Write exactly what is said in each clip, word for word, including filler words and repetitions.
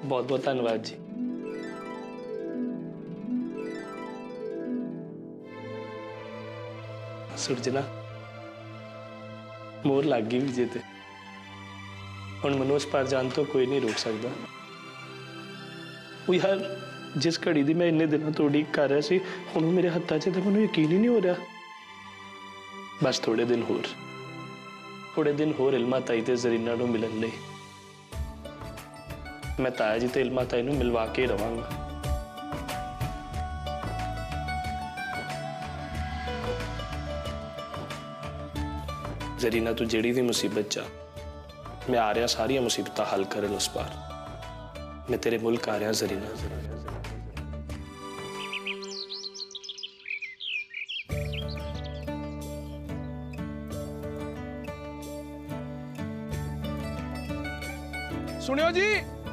बहुत बहुत धन्यवाद जी। सुरजना मोर लग गई विजय ते हुण मैनूं उस पार जान तो कोई नहीं रोक सकता। वो यार जिस घड़ी दी मैं इन्ने दिनों तो उड़ीक कर रहा सी हुण मेरे हत्थां 'च ते मैनूं यकीन ही नहीं हो रहा। बस थोड़े दिन होर थोड़े दिन होर इल्मा ताई ते जरीना नूं मिलन लई मैं ताया जी ते इल्मा ताई नूं मिलवा के रवांगा। जरीना तू जेड़ी भी मुसीबत चा मैं आ रहा सारिया मुसीबत हल करन उस पार मैं तेरे मुल्क आ रहा जरीना। सुनियो जी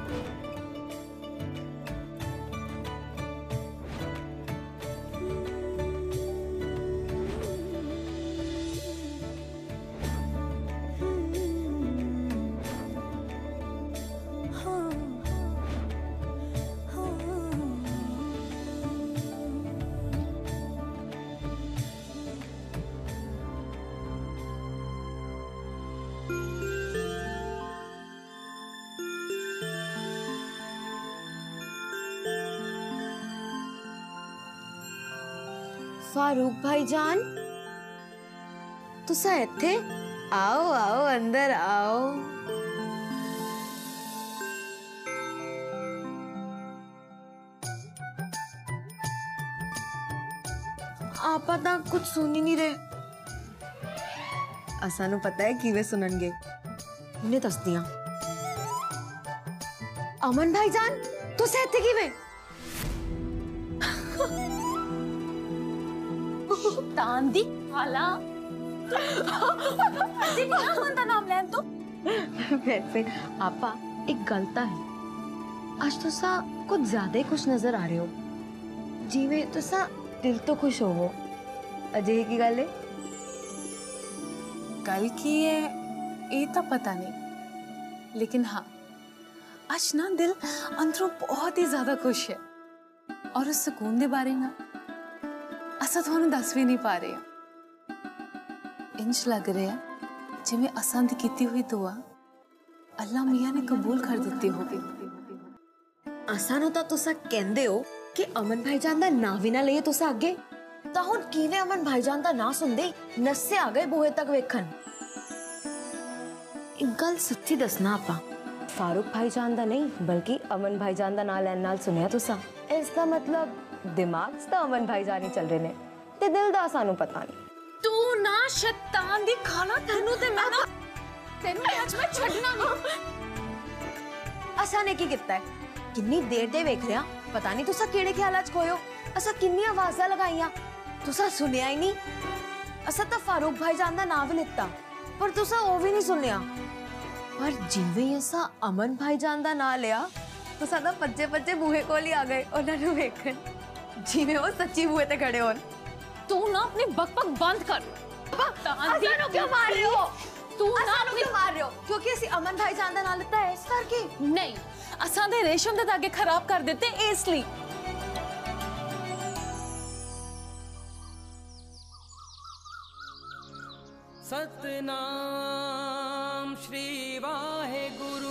फारूक भाईजान तुसा इत्थे आओ आओ अंदर आओ। आपा ता कुछ सुन ही नहीं रहे। असानू पता है किवें सुननगे उन्हें दस दिया। अमन भाईजान तुसा इत्थे किवें? तांदी खाला अजी क्या मनता नाम लें तो वैसे आपा एक गलता है आज तुसा कुछ ज्यादा ही खुश नजर आ रहे हो जिवें तुसा दिल तो खुश होवो। अजय की गल है कल की है ये तो पता नहीं लेकिन हाँ आज ना दिल अंदरों बहुत ही ज्यादा खुश है और उस सुकून दे बारे ना असा थानू दस भी नहीं पा रहे इंज लग रहा है जिवें असां दी कीती हुई दुआ अल्लाह मियां ने कबूल कर दित्ती होगी। असानू तां तुसा कहंदे हो कि अमन भाईजान दा नाम भी ना लईए तुसा अगे तां हुण किवें अमन भाईजान दा नाम सुनदे नस्से आ गए बूहे तक वेखन। एक गल सच्ची दसना आपा फारूक भाईजान दा नहीं बल्कि अमन भाईजान दा नाम लैन नाल सुनिया तुसा इसका मतलब दिमाग च तां अमन भाईजान ही चल रहे ने ते दिल दा सानू पता नहीं। तू ना शैतान दी खाला तेनू ते मैं ना तेनू आज मैं छड्डना नहीं। असा ने की कीता है कितनी देर दे वेख रहा पता नहीं तुसा केड़े ख्यालां च खोयो। असा कितनी आवाज़ां लगाईयां तुसा सुनिया ही नहीं। असा तो फारूक भाईजान दा नाम भी लिता पर तुसा वो भी नहीं सुनिया पर जिवें असा अमन भाईजान दा नाम लिया तुसा तो बच्चे बच्चे बूहे कोल ही आ गए उन्हां नूं वेखण जिवें वो सच्ची बूहे ते खड़े होन। तू ना अपनी बकबक बंद कर। असानू क्यों मार रहे हो? तू ना क्यों मार रहे हो? क्योंकि असी अमन भाईजान दा नाम लिता है इस करके नहीं असां दे रेशम दे धागे खराब कर देते इसलिए। सतनाम श्री वाहेगुरु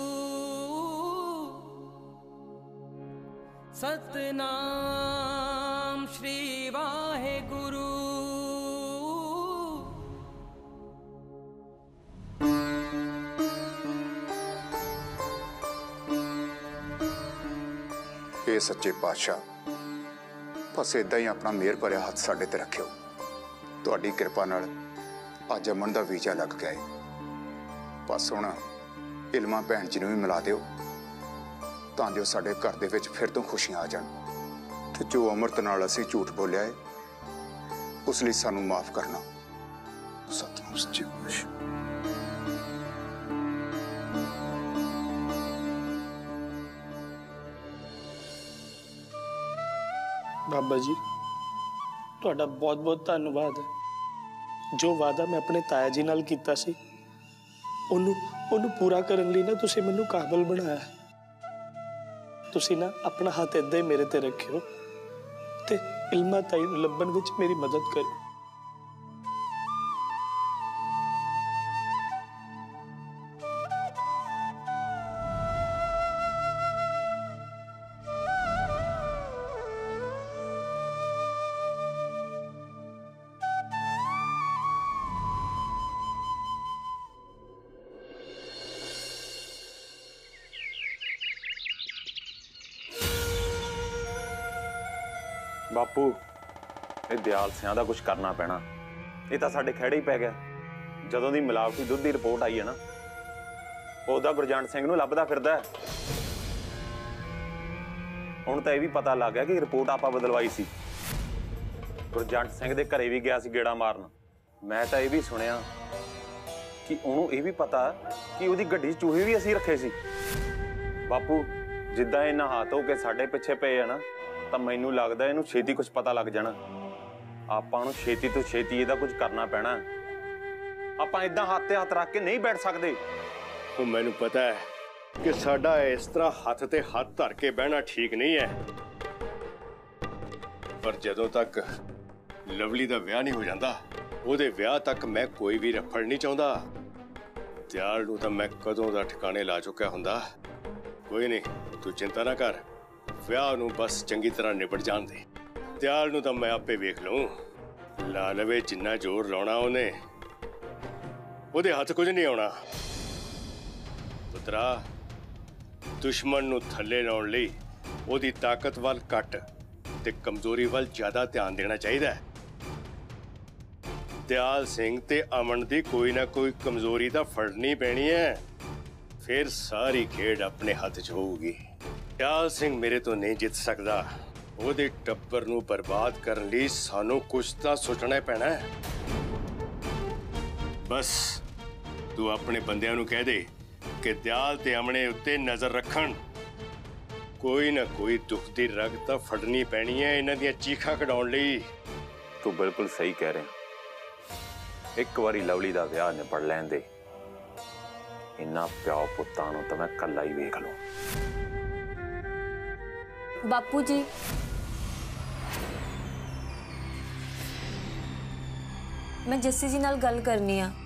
सतनाम श्री वाहेगुरु। ये सच्चे पातशाह बस इदा ही अपना मेहर भरिया हाथ साडे ते रखियो। तुहाडी कृपा नाल अज अमन दा वीजा लग गया है। बस हुण इल्मा भैन जी नूं भी मिला दिओ तां जो साडे घर दे विच फिर तो खुशियां आ जाण ते जो अमृत नाल असीं झूठ बोलिया है उस लई सानूं माफ करना। सतनाम सच्चे पातशाह। बाबा जी तुहाडा बहुत बहुत धन्यवाद है। जो वादा मैं अपने ताया जी नाल कीता सी ओनू ओनू पूरा करन लई ना तुसीं मैनूं काबिल बनाया। ਤੁਸੀਂ ਨਾ ਆਪਣਾ ਹੱਥ ਏਦਾਂ ਹੀ ਮੇਰੇ ਤੇ ਰੱਖਿਓ ਤੇ ਇਲਮਾ ਤਾਈ ਨੂੰ ਲੱਭਣ ਵਿੱਚ ਮੇਰੀ ਮਦਦ ਕਰੋ। बापू ये दयाल सिंह का कुछ करना पैना। ये तो साडे खैड़े ही पै गया। जदों दी मिलावटी दुध की रिपोर्ट आई है ना, उहदा गुरजंट सिंह नूं लभदा फिरदा है। हुण तां इह भी पता लग गया कि रिपोर्ट आपां बदलवाई सी। गुरजंट सिंह दे घरे भी गया सी गेड़ा मारन। मैं तां इह भी सुनिया कि उहनूं इह भी पता कि उहदी गड्डी च चूहे भी असीं रखे सी। बापू जिद्दां इह नहा धो के साडे पिछे पए है ना, ਤਾਂ ਮੈਨੂੰ ਲੱਗਦਾ ਇਹਨੂੰ ਛੇਤੀ ਕੁਝ ਪਤਾ ਲੱਗ ਜਾਣਾ। ਆਪਾਂ ਨੂੰ ਛੇਤੀ ਤੋਂ ਛੇਤੀ ਇਹਦਾ ਕੁਝ ਕਰਨਾ ਪੈਣਾ। ਆਪਾਂ ਇਦਾਂ ਹੱਥ ਤੇ ਹੱਥ ਰੱਖ ਕੇ ਨਹੀਂ ਬੈਠ ਸਕਦੇ। ਉਹ ਮੈਨੂੰ ਪਤਾ ਹੈ ਕਿ ਸਾਡਾ ਇਸ ਤਰ੍ਹਾਂ ਹੱਥ ਤੇ ਹੱਥ ਧਰ ਕੇ ਬਹਿਣਾ ਠੀਕ ਨਹੀਂ ਹੈ, ਪਰ ਜਦੋਂ ਤੱਕ ਲਵਲੀ ਦਾ ਵਿਆਹ ਨਹੀਂ ਹੋ ਜਾਂਦਾ, ਉਹਦੇ ਵਿਆਹ ਤੱਕ ਮੈਂ ਕੋਈ ਵੀ ਰਫੜ ਨਹੀਂ ਚਾਹੁੰਦਾ। ਦਿਆਲ ਨੂੰ ਤਾਂ ਮੈਂ ਕਦੋਂ ਦਾ ਠਿਕਾਣੇ ਲਾ ਚੁੱਕਿਆ ਹੁੰਦਾ। ਕੋਈ ਨਹੀਂ, ਤੂੰ ਚਿੰਤਾ ਨਾ ਕਰ। ਵਿਆਹ ਨੂੰ ਬਸ ਚੰਗੀ ਤਰ੍ਹਾਂ ਨਿਬੜ ਜਾਣ ਦੇ। ਦਿਆਲ ਨੂੰ ਤਾਂ ਮੈਂ ਆਪੇ ਵੇਖ ਲਊਂ। ਲਾ ਲਵੇ ਜਿੰਨਾ ਜ਼ੋਰ ਲਾਉਣਾ ਉਹਨੇ, ਉਹਦੇ ਹੱਥ ਕੁਝ ਨਹੀਂ ਆਉਣਾ। ਪੁੱਤਰਾ, ਦੁਸ਼ਮਣ ਨੂੰ ਥੱਲੇ ਲਾਉਣ ਲਈ ਉਹਦੀ ਤਾਕਤ ਵੱਲ ਘੱਟ ਤੇ ਕਮਜ਼ੋਰੀ ਵੱਲ ਜ਼ਿਆਦਾ ਧਿਆਨ ਦੇਣਾ ਚਾਹੀਦਾ ਹੈ। ਦਿਆਲ ਸਿੰਘ ਤੇ ਅਮਨ ਦੀ ਕੋਈ ਨਾ ਕੋਈ ਕਮਜ਼ੋਰੀ ਤਾਂ ਫੜਨੀ ਪੈਣੀ ਹੈ, ਫਿਰ ਸਾਰੀ ਖੇਡ ਆਪਣੇ ਹੱਥ 'ਚ ਹੋਊਗੀ। ਦਿਆਲ ਸਿੰਘ ਮੇਰੇ ਤੋਂ ਨਹੀਂ ਜਿੱਤ ਸਕਦਾ। ਉਹਦੇ ਟੱਬਰ ਨੂੰ ਬਰਬਾਦ ਕਰਨ ਲਈ ਸਾਨੂੰ ਕੁਝ ਤਾਂ ਸੋਚਣਾ ਪੈਣਾ ਹੈ। ਬਸ ਤੂੰ ਆਪਣੇ ਬੰਦਿਆਂ ਨੂੰ ਕਹਿ ਦੇ ਕਿ ਦਿਆਲ ਤੇ ਅਮਨੇ ਉੱਤੇ ਨਜ਼ਰ ਰੱਖਣ। ਕੋਈ ਨਾ ਕੋਈ ਦੁੱਖ ਦੀ ਰਗ ਤਾਂ ਫੜਨੀ ਪੈਣੀ ਹੈ ਇਹਨਾਂ ਦੀਆਂ ਚੀਖਾਂ ਕਢਾਉਣ ਲਈ। ਤੂੰ ਬਿਲਕੁਲ ਸਹੀ ਕਹਿ ਰਿਹਾ। ਇੱਕ ਵਾਰੀ ਲਵਲੀ ਦਾ ਵਿਆਹ ਨਿਬੜ ਲੈਣ ਦੇ। ਇਹਨਾਂ ਪਿਓ ਪੁੱਤਾਂ ਨੂੰ ਤਾਂ ਮੈਂ ਕੱਲਾ ਹੀ ਵੇਖ ਲਵਾਂ। ਬਾਪੂ ਜੀ, ਮੈਂ ਜੱਸੀ ਜੀ ਨਾਲ ਗੱਲ ਕਰਨੀ ਆ।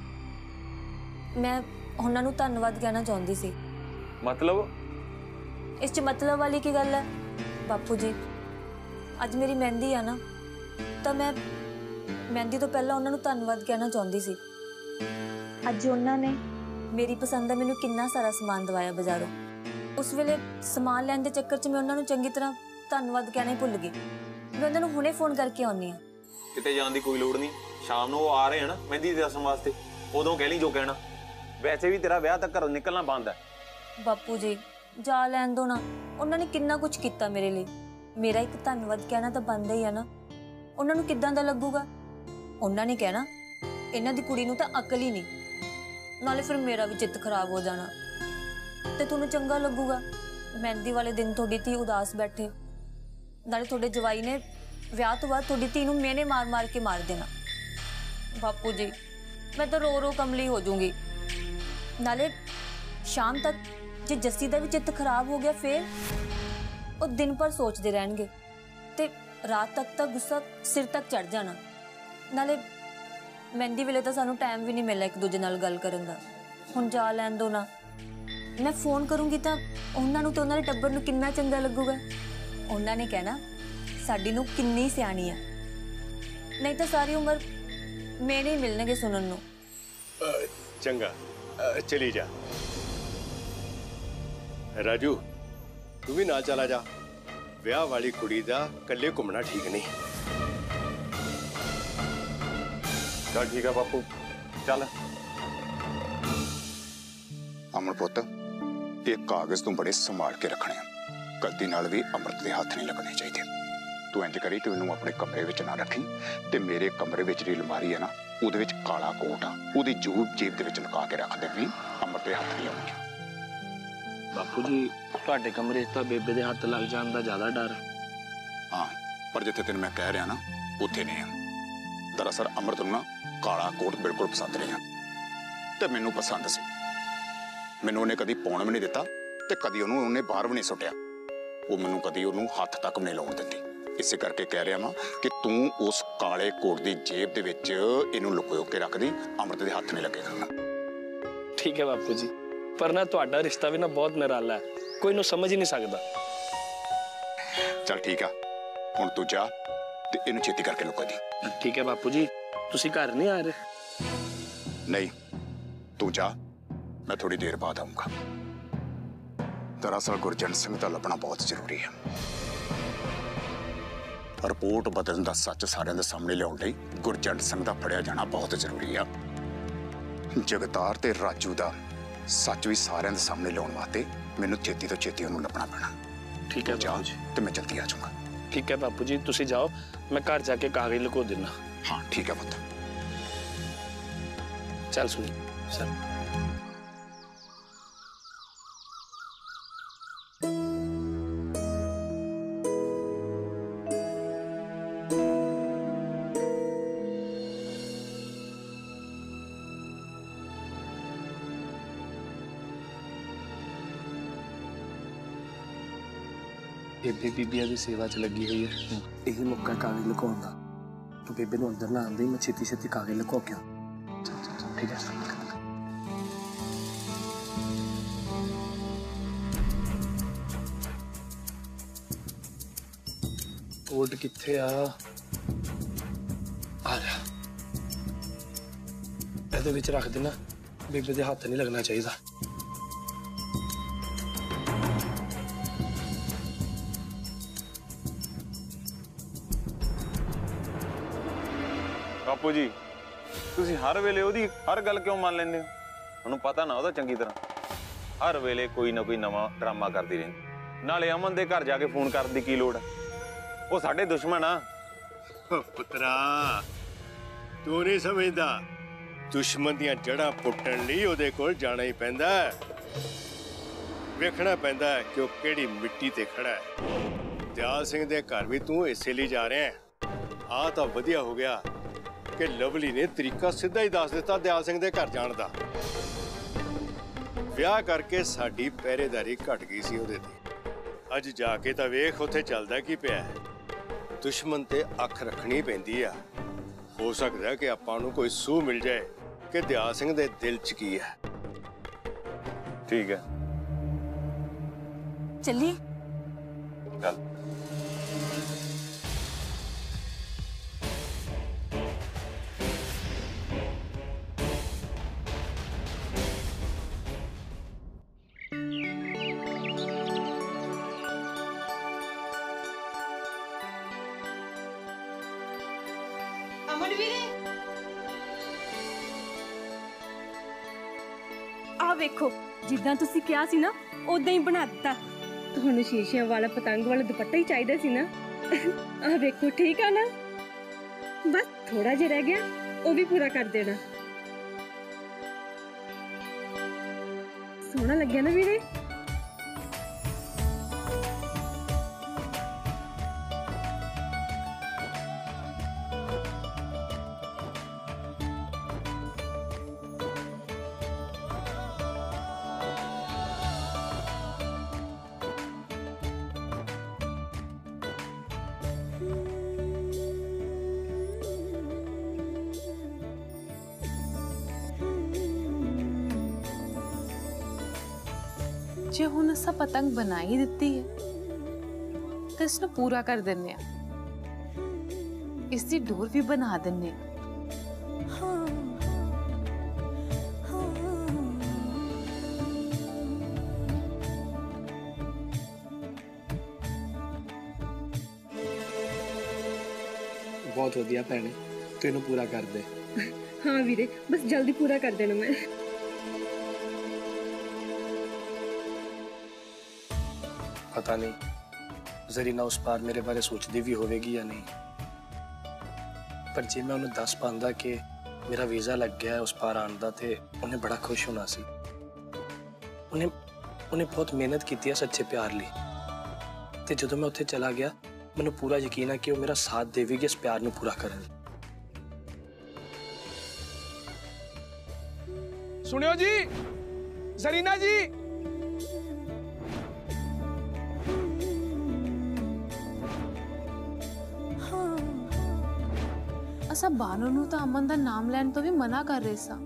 ਮੈਂ ਉਹਨਾਂ ਨੂੰ ਧੰਨਵਾਦ ਕਹਿਣਾ ਚਾਹੁੰਦੀ ਸੀ। मतलब ਇਸ 'ਚ ਮਤਲਬ ਵਾਲੀ ਕੀ ਗੱਲ ਹੈ ਬਾਪੂ ਜੀ? ਅੱਜ ਮੇਰੀ ਮਹਿੰਦੀ ਆ ਨਾ, ਤਾਂ ਮੈਂ ਮਹਿੰਦੀ ਤੋਂ ਪਹਿਲਾਂ ਉਹਨਾਂ ਨੂੰ ਧੰਨਵਾਦ ਕਹਿਣਾ ਚਾਹੁੰਦੀ ਸੀ। ਅੱਜ ਉਹਨਾਂ ਨੇ ਮੇਰੀ ਪਸੰਦ ਦਾ ਮੈਨੂੰ ਕਿੰਨਾ ਸਾਰਾ ਸਮਾਨ ਦਵਾਇਆ ਬਾਜ਼ਾਰੋਂ। ਉਸ ਵੇਲੇ ਸਮਾਨ ਲੈਣ ਦੇ ਚੱਕਰ 'ਚ ਮੈਂ ਉਹਨਾਂ ਨੂੰ ਚੰਗੀ ਤਰ੍ਹਾਂ ਧੰਨਵਾਦ ਕਹਿਣਾ ਹੀ ਭੁੱਲ ਗਈ। ਮੈਂ ਉਹਨਾਂ ਨੂੰ ਹੁਣੇ ਫੋਨ ਕਰਕੇ ਆਉਣੀ ਆ। ਕਿਤੇ ਜਾਣ ਦੀ ਕੋਈ ਲੋੜ ਨਹੀਂ। ਸ਼ਾਮ ਨੂੰ ਉਹ ਆ ਰਹੇ ਹਨ ਮਹਿੰਦੀ ਦੀ ਰਸਮ ਵਾਸਤੇ, ਉਦੋਂ ਕਹਿ ਲਈ ਜੋ ਕਹਿਣਾ। ਵੈਸੇ ਵੀ ਤੇਰਾ ਵਿਆਹ ਤੱਕ ਘਰੋਂ ਨਿਕਲਣਾ ਬੰਦ ਹੈ। ਬਾਪੂ ਜੀ ਜਾ ਲੈਣ ਦੋ ਨਾ, ਉਹਨਾਂ ਨੇ ਕਿੰਨਾ ਕੁਝ ਕੀਤਾ ਮੇਰੇ ਲਈ। ਮੇਰਾ ਇੱਕ ਧੰਨਵਾਦ ਕਹਿਣਾ ਤਾਂ ਬਣਦਾ ਹੀ ਆ ਨਾ। ਉਹਨਾਂ ਨੂੰ ਕਿੱਦਾਂ ਦਾ ਲੱਗੂਗਾ? ਉਹਨਾਂ ਨੇ ਕਹਿਣਾ ਇਹਨਾਂ ਦੀ ਕੁੜੀ ਨੂੰ ਤਾਂ ਅਕਲ ਹੀ ਨਹੀਂ, ਨਾਲੇ ਫਿਰ ਮੇਰਾ ਵੀ ਚਿੱਤ ਖਰਾਬ ਹੋ ਜਾਣਾ। ਤੇ ਤੁਹਾਨੂੰ ਚੰਗਾ ਲੱਗੂਗਾ ਮਹਿੰਦੀ ਵਾਲੇ ਦਿਨ ਤੁਹਾਡੀ ਧੀ ਉਦਾਸ ਬੈਠੇ, ਨਾਲੇ ਤੁਹਾਡੇ ਜਵਾਈ ਨੇ ਵਿਆਹ ਤੋਂ ਬਾਅਦ ਤੁਹਾਡੀ ਧੀ ਨੂੰ ਮੇਨੇ ਮਾਰ ਮਾਰ ਕੇ ਮਾਰ ਦੇਣਾ। ਬਾਪੂ ਜੀ ਮੈਂ ਤਾਂ ਰੋ ਰੋ ਕਮਲੀ ਹੋ ਜਾਊਂਗੀ। ਨਾਲੇ ਸ਼ਾਮ ਤੱਕ ਜੇ ਜੱਸੀ ਦਾ ਵੀ ਚਿੱਤ ਖਰਾਬ ਹੋ ਗਿਆ, ਫਿਰ ਉਹ ਦਿਨ ਭਰ ਸੋਚਦੇ ਰਹਿਣਗੇ ਤੇ ਰਾਤ ਤੱਕ ਤਾਂ ਗੁੱਸਾ ਸਿਰ ਤੱਕ ਚੜ ਜਾਣਾ। ਨਾਲੇ ਮਹਿੰਦੀ ਵੇਲੇ ਤਾਂ ਸਾਨੂੰ ਟਾਈਮ ਵੀ ਨਹੀਂ ਮਿਲਿਆ ਇੱਕ ਦੂਜੇ ਨਾਲ ਗੱਲ ਕਰਨ ਦਾ। ਹੁਣ ਜਾ ਲੈਣ ਦੋ ਨਾ। ਮੈਂ ਫੋਨ ਕਰੂੰਗੀ ਤਾਂ ਉਹਨਾਂ ਨੂੰ ਤੇ ਉਹਨਾਂ ਦੇ ਟੱਬਰ ਨੂੰ ਕਿੰਨਾ ਚੰਗਾ ਲੱਗੂਗਾ। ਉਹਨਾਂ ਨੇ ਕਹਿਣਾ ਸਾਡੀ ਨੂੰ ਕਿੰਨੀ ਸਿਆਣੀ ਆ। ਨਹੀਂ ਤਾਂ ਸਾਰੀ ਉਮਰ ਮੇਰੇ ਹੀ ਮਿਲਣਗੇ ਸੁਣਨ ਨੂੰ। ਚੰਗਾ, ਚਲੀ ਜਾ। ਰਾਜੂ, ਤੂੰ ਵੀ ਨਾਲ ਚਲਾ ਜਾ। ਵਿਆਹ ਵਾਲੀ ਕੁੜੀ ਦਾ ਇਕੱਲੇ ਘੁੰਮਣਾ ਠੀਕ ਨਹੀਂ। ਚੱਲ ਠੀਕ ਹੈ ਬਾਪੂ, ਚੱਲ। ਅਮਨ ਪੁੱਤ, ਇਹ ਕਾਗਜ਼ ਤੂੰ ਬੜੇ ਸੰਭਾਲ ਕੇ ਰੱਖਣੇ ਆ। ਗਲਤੀ ਨਾਲ ਵੀ ਅੰਮ੍ਰਿਤ ਦੇ ਹੱਥ ਨਹੀਂ ਲੱਗਣੇ ਚਾਹੀਦੇ। ਤੂੰ ਇੰਜ ਕਰੀ, ਤੂੰ ਇਹਨੂੰ ਆਪਣੇ ਕਮਰੇ ਵਿੱਚ ਨਾ ਰੱਖੀ ਤੇ ਮੇਰੇ ਕਮਰੇ ਵਿੱਚ ਜਿਹੜੀ ਅਲਮਾਰੀ ਹੈ ਨਾ, ਉਹਦੇ ਵਿੱਚ ਕਾਲਾ ਕੋਟ ਆ, ਉਹਦੀ ਜੂਬ ਜੇਬ ਦੇ ਵਿੱਚ ਲੁਕਾ ਕੇ ਰੱਖ ਦੇਵੀਂ। ਅੰਮ੍ਰਿਤ ਦੇ ਹੱਥ ਨਹੀਂ ਆਉਣਗੇ। ਬਾਪੂ ਜੀ ਤੁਹਾਡੇ ਕਮਰੇ 'ਚ ਤਾਂ ਬੇਬੇ ਦੇ ਹੱਥ ਲੱਗ ਜਾਣ ਦਾ ਜ਼ਿਆਦਾ ਡਰ। ਹਾਂ, ਪਰ ਜਿੱਥੇ ਤੈਨੂੰ ਮੈਂ ਕਹਿ ਰਿਹਾ ਨਾ, ਉੱਥੇ ਨਹੀਂ ਆ। ਦਰਅਸਲ ਅੰਮ੍ਰਿਤ ਨੂੰ ਨਾ ਕਾਲਾ ਕੋਟ ਬਿਲਕੁਲ ਪਸੰਦ ਨਹੀਂ ਆ, ਤੇ ਮੈਨੂੰ ਪਸੰਦ ਸੀ। ਮੈਨੂੰ ਉਹਨੇ ਕਦੀ ਪਾਉਣ ਵੀ ਨਹੀਂ ਦਿੱਤਾ ਤੇ ਕਦੀ ਉਹਨੂੰ ਉਹਨੇ ਬਾਹਰ ਵੀ ਨਹੀਂ ਸੁੱਟਿਆ। ਉਹ ਮੈਨੂੰ ਕਦੀ ਉਹਨੂੰ ਹੱਥ ਤੱਕ ਨਹੀਂ ਲਾਉਣ ਦਿੰਦੀ। ਇਸੇ ਕਰਕੇ ਕਹਿ ਰਿਹਾ ਵਾਂ ਕਿ ਤੂੰ ਉਸ ਕਾਲੇ ਕੋਟ ਦੀ ਜੇਬ ਦੇ ਵਿੱਚ ਇਹਨੂੰ ਲੁਕੋ ਕੇ ਰੱਖ ਦੀ, ਅੰਮ੍ਰਿਤ ਦੇ ਹੱਥ ਨਹੀਂ ਲੱਗੇਗਾ। ठीक है बापू जी, पर ना तुहाडा रिश्ता भी ना बहुत निराला है, कोई नू समझ ही नहीं सकता। चल ठीक है, हुण तू जा ते इहनू छेती करके लुका दी। ठीक है बापू जी, तुसी घर नहीं आ रहे? नहीं, तू जा, मैं थोड़ी देर बाद आऊंगा। दरअसल गुरजंट सिंह का लभना बहुत जरूरी है। रिपोर्ट बदलने का सच सारे दे सामने लियाउण लई गुरजंट सिंह का फड़िया जाना बहुत जरूरी है। जगतार ते राजू का सच भी सारे दे सामने लियाउण वास्ते मैनूं छेती तो छेती उहनूं लभना पैना। ठीक है जा बापू जी। ते मैं जल्दी आ जाऊंगा। ठीक है बापू जी, तुसी जाओ, मैं घर जाके कागज लुको देना। हाँ ठीक है पुत्त। चल सुन सर। बेबे बीबिया की सेवा च लगी हुई है, यही मौका कागज लुकाउण दा। तो बेबे नूं अंदर ना आंदे ही मैं छेती छेती कागज लुका के आऊं। ठीक है। कोट किथे आ? आ रहा। ਇਹਦੇ ਵਿੱਚ ਰੱਖ ਦੇਣਾ, ਬੇਬੇ ਦੇ ਹੱਥ ਨਹੀਂ ਲੱਗਣਾ ਚਾਹੀਦਾ। ਬਾਪੂ ਜੀ, ਤੁਸੀਂ ਹਰ ਵੇਲੇ ਉਹਦੀ ਹਰ ਗੱਲ ਕਿਉਂ ਮੰਨ ਲੈਂਦੇ ਹੋ? ਤੁਹਾਨੂੰ ਪਤਾ ਨਾ ਉਹਦਾ ਚੰਗੀ ਤਰ੍ਹਾਂ ਹਰ ਵੇਲੇ ਕੋਈ ਨਾ ਕੋਈ ਨਵਾਂ ਡਰਾਮਾ ਕਰਦੀ ਰਹਿੰਦੀ। ਨਾਲੇ ਅਮਨ ਦੇ ਘਰ ਜਾ ਕੇ ਫੋਨ ਕਰਨ ਦੀ ਕੀ ਲੋੜ ਹੈ? ਉਹ ਸਾਡੇ ਦੁਸ਼ਮਣ ਆ। ਪੁੱਤਰਾ, ਤੂੰ ਨਹੀਂ ਸਮਝਦਾ, ਦੁਸ਼ਮਣ ਦੀਆਂ ਜੜ੍ਹਾਂ ਪੁੱਟਣ ਲਈ ਉਹਦੇ ਕੋਲ ਜਾਣਾ ਹੀ ਪੈਂਦਾ। ਵੇਖਣਾ ਪੈਂਦਾ ਕਿ ਉਹ ਕਿਹੜੀ ਮਿੱਟੀ ਤੇ ਖੜਾ ਹੈ। ਦਿਆਲ ਸਿੰਘ ਦੇ ਘਰ ਵੀ ਤੂੰ ਇਸੇ ਲਈ ਜਾ ਰਿਹਾ ਹੈ। ਆਹ ਤਾਂ ਵਧੀਆ ਹੋ ਗਿਆ ਕਿ ਲਵਲੀ ਨੇ ਤਰੀਕਾ ਸਿੱਧਾ ਹੀ ਦੱਸ ਦਿੱਤਾ ਦਿਆਲ ਸਿੰਘ ਦੇ ਘਰ ਜਾਣ ਦਾ। ਵਿਆਹ ਕਰਕੇ ਸਾਡੀ ਪਹਿਰੇਦਾਰੀ ਘਟ ਗਈ ਸੀ ਉਹਦੇ ਤੇ। ਅੱਜ ਜਾ ਕੇ ਤਾਂ ਵੇਖ ਉੱਥੇ ਚੱਲਦਾ ਕੀ ਪਿਆ। ਦੁਸ਼ਮਣ ਤੇ ਅੱਖ ਰੱਖਣੀ ਪੈਂਦੀ ਆ। ਹੋ ਸਕਦਾ ਕਿ ਆਪਾਂ ਨੂੰ ਕੋਈ ਸੂਹ ਮਿਲ ਜਾਏ ਕਿ ਦਿਆਲ ਸਿੰਘ ਦੇ ਦਿਲ 'ਚ ਕੀ ਹੈ। ਠੀਕ ਹੈ, ਚੱਲੀਏ। ਚੱਲ। ਅਮਨ ਵੀਰੇ, ਆ ਵੇਖੋ, ਜਿੱਦਾਂ ਤੁਸੀਂ ਕਿਹਾ ਸੀ ਨਾ ਉਦਾਂ ਹੀ ਬਣਾ ਦਿੱਤਾ। ਤੁਹਾਨੂੰ ਸ਼ੀਸ਼ਿਆਂ ਵਾਲਾ ਪਤੰਗ ਵਾਲਾ ਦੁਪੱਟਾ ਹੀ ਚਾਹੀਦਾ ਸੀ ਨਾ। ਆ ਵੇਖੋ, ਠੀਕ ਆ ਨਾ? ਬਸ ਥੋੜਾ ਜਿਹਾ ਰਹਿ ਗਿਆ, ਉਹ ਵੀ ਪੂਰਾ ਕਰ ਦੇਣਾ। ਸੋਹਣਾ ਲੱਗਿਆ ਨਾ ਵੀਰੇ? जे हुण असां पतंग बना ही दिती है तो इसनूं पूरा कर दिन्ने आ। इसदी डोर भी बना दिन्ने आ। बहुत वधिया भैणे, तू इहनूं पूरा कर दे। हाँ वीरे, बस जल्दी पूरा कर देना। मैं पता नहीं जरीना उस पार मेरे बारे सोचती भी होगी या नहीं, पर जे मैं उन्हें दस पांदा कि मेरा वीज़ा लग गया है उस पार आने का, तो उन्हें बड़ा खुश होना सी। उन्हें उन्हें बहुत मेहनत की है सच्चे प्यार ली, ते जदों मैं उत्थे चला गया मैनूं पूरा यकीन है कि वो मेरा साथ देवेगी इस प्यार नूं पूरा करन। सुनियो जी, जरीना जी, असा बानो नू तो अमन दा नाम लैन तो भी मना कर रहे सा,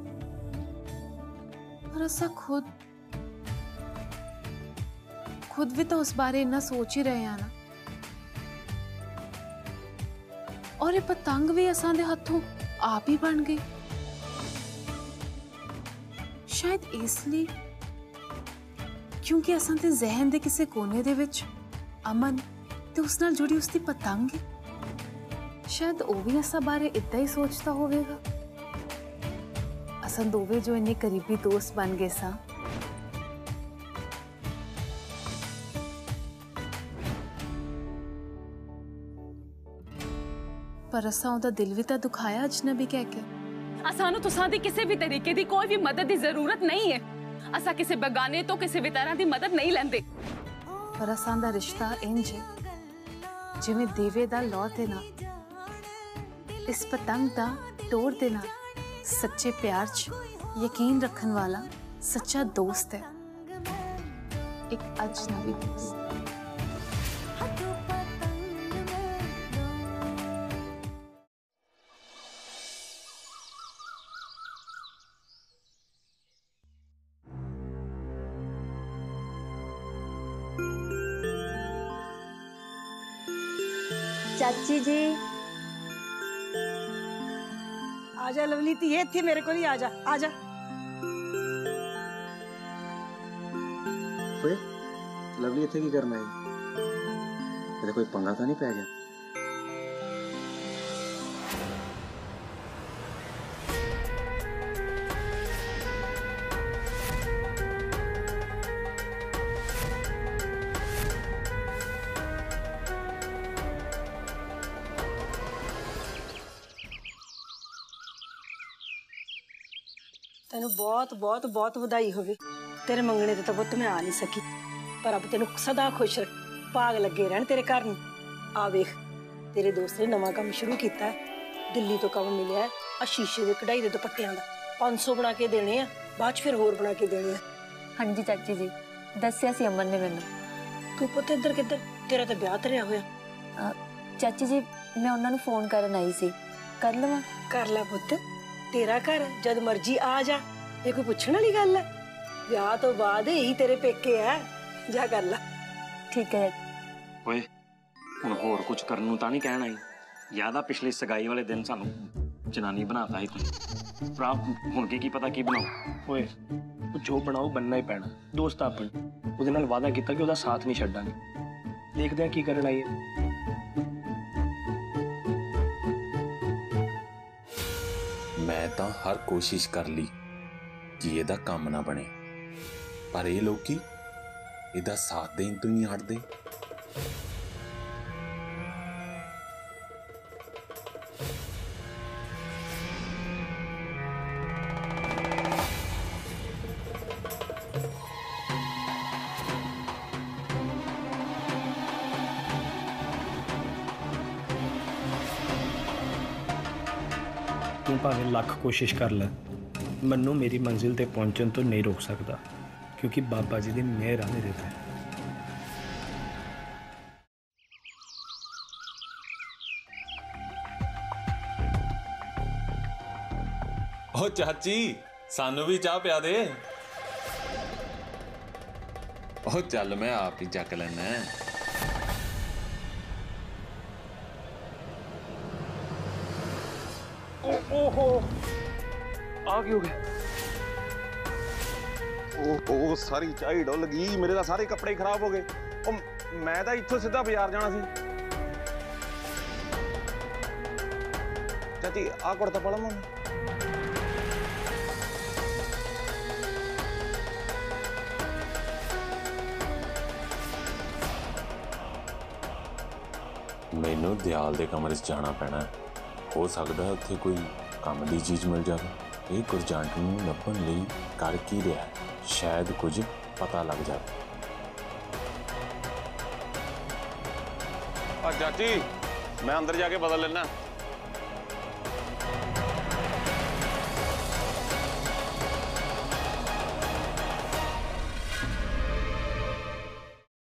पर असा खुद खुद भी तो उस बारे इतना सोच ही रहे हैं ना। और ये पतंग भी असा दे हथों आप ही बन गई, शायद इसलिए क्योंकि असा दे जहन दे किसी कोने दे विच अमन ते उस नाल जुड़ी उसकी पतंग है। शायद वो भी असा बारे इतना ही सोचता होवेगा। असा दोवे जो इन्ने करीबी दोस्त बन गए सा, पर असा उदा दिल भी तो दुखाया अजनबी कह के। असानू तुसां दी किसी भी तरीके दी कोई भी मदद की जरूरत नहीं है। असा किसी बेगाने तो किसी भी तरह की मदद नहीं लेंदे। पर असां दा रिश्ता इंज है जिवें देवे दा लौ दे नाल, इस पतंग दा टोर दे नाल सच्चे प्यार च यकीन रखन वाला सच्चा दोस्त है, एक अजनबी दोस्त। चाची जी आजा लवली धीए, इत्थे मेरे को ही आजा आजा। ओए लवली इत्थे की करना है? तेरे कोई पंगा तो नहीं पै गया? तेन बहुत बहुत बहुत बधाई होवे। तेरे मंगने ते तो पुत मैं आ नहीं सकी, पर अब तेन सदा खुश रख, भाग लगे रहन तेरे घर नूं। आ वेख तेरे दोस्त ने नवां काम शुरू किया है, दिल्ली तो काम मिलिया है। आ शीशे दे कढ़ाई दे दुपट्टियां दा पांच सौ बना के देने आ, बाद फिर होर बना के देने आ। हाँ जी चाची जी, दस्सिया सी अमन ने मैनू। तू पुत इधर किधर? तेरा तो ब्याह धरिया होया। चाची जी मैं उन्होंने फोन करन आई सी, कर लवां? कर ला पुत, तेरा घर जद मर्जी आ जा, ये कोई पूछने वाली गल है? ब्याह तो बाद ही तेरे पेके है, जा कर ला। ठीक है। ओए हुण होर कुछ करन नूं तां नहीं कहना ही, याद आ पिछली सगाई वाले दिन सानू जनानी बनाता ही तू। भरा हुण की पता की बनाओ। ओए जो बनाओ बनना ही पैना, दोस्त अपन ਉਹਦੇ ਨਾਲ वादा किया कि ਉਹਦਾ साथ नहीं ਛੱਡਾਂਗੇ। देखते हैं की करन आई है। मैं तो हर कोशिश कर ली कि ਇਹਦਾ ਕੰਮ ना बने, पर ये लोग की ਇਹਦਾ साथ देन तो नहीं हटते। तू भावें लख कोशिश कर ले, मन्नू मेरी मंजिल ते पहुंचने तो नहीं रोक सकता, क्योंकि बाबा जी दी मेहर आ मेरे ते। ओ चाची सानू भी चाह पिया दे। ओ चल मैं आप ही चक लेना। ओहो आ क्यों गया? ओहो सारी चाय डुल गई, मेरे तो सारे कपड़े खराब हो गए। ओ मैं तो इत्थों सीधा बाजार जाना सी। चाची आ कुर्ता पा लवां? मैनू दयाल दे कमरे च जाना पैना, हो सकता है उत्थे कोई काम की चीज मिल जाए। ये गुरजंट नूं लभण लई कर की रहा है, शायद कुछ पता लग जाए। चाची मैं अंदर जाके बदल लेना।